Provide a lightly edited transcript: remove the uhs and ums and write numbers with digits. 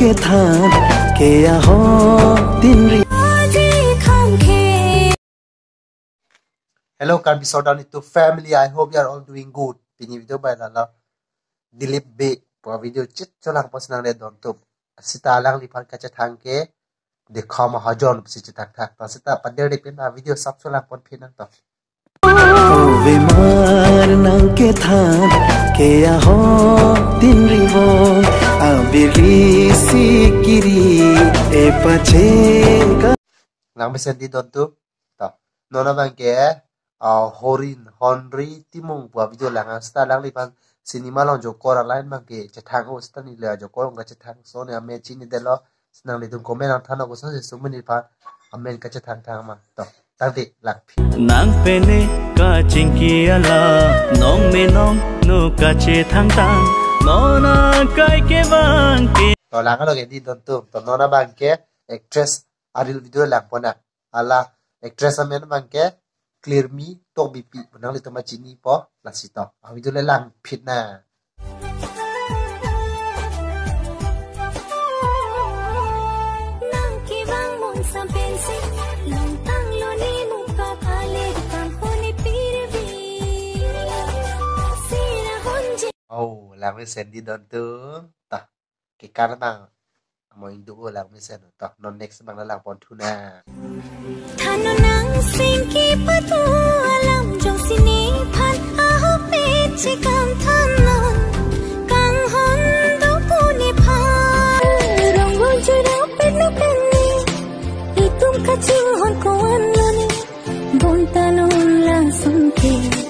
के थान के या हो tin ri. Hello, can be so down to family. I hope you are all doing good. Pini video by la Dilip B. For video chit cholang posnang le don tup. Sita lang lipan kaca tangke. De kama hajon si citak tak. Ta sita pader de pina video sab cholang pon pinang to. Vimar nang ke than ke ya ho tin ri bo abiri sikiri e pache ka Lang besen di don tup. Ta nona bang ke horin honri timung buat video lang sita lang lipan sinima long joko lain bang ke cetang o sita ni le joko long cetang so ne ame chini de lo senang litung komen ang thana ko so se sumen lipan amen ka cetang thang ma to tadi lak nang pene ka chingki ala nong me nong no ka che thang tang nona kai ke bang ke to lang lo ke di don tu to nona bang ke actress aril video lang pona ala actress amen bang ke clear me to bp benang litung ma chini po la sito a video le lang phit na oh lang me sen di don tu ta ke kan bang mo indu lang me sen to non next bang lang pon tuna thano nang sing ki patu alam jong sini phan a ho pe che kam thanon kang hon do pu ni pha rong gon chu da pe no pen ni itum ka ching hon ko an lo ni bon tanon la sum ke